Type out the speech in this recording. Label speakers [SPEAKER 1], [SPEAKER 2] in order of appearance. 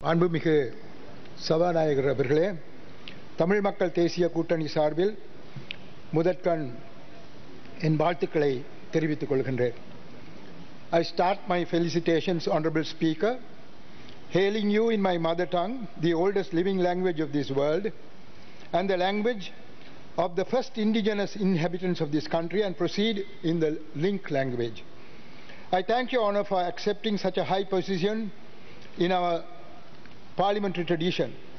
[SPEAKER 1] மாண்புமிகு சபாநாயகர் அவர்களே, தமிழ் மக்கள் தேசிய கூட்டணி சார்பில் முதற்கண் என் வாழ்த்துக்களை தெரிவித்துக் கொள்கின்றேன். I start my felicitations, Honorable Speaker, hailing you in my mother tongue, the oldest living language of this world, and the language of the first indigenous inhabitants of this country, and proceed in the Link language. I thank Your Honour for accepting such a high position in our parliamentary tradition.